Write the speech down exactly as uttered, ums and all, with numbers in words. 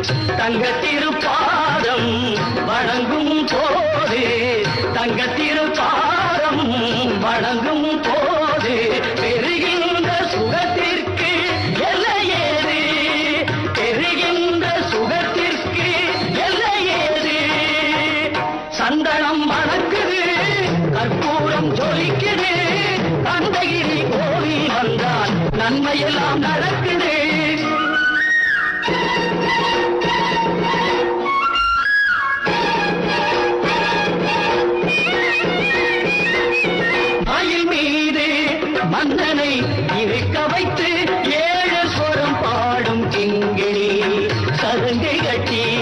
தங்க திருப்பாதம் வணங்கும் போது தங்க திருப்பாதம் வணங்கும் போது பெறுகின்ற சுகத்திற்கு எல்லையேது பெறுகின்ற சுகத்திற்கு எல்லையேது சந்தனம் மணக்குது கற்பூரம் ஜொலிக்குது தந்தகிரி கோவில் வந்தால் நன்மையெல்லாம் நடக்குது மயில் மீது மந்தனை இருக்க வைத்து ஏழு சொரம் பாடும் கிங்கிணி சருங்கை கட்டி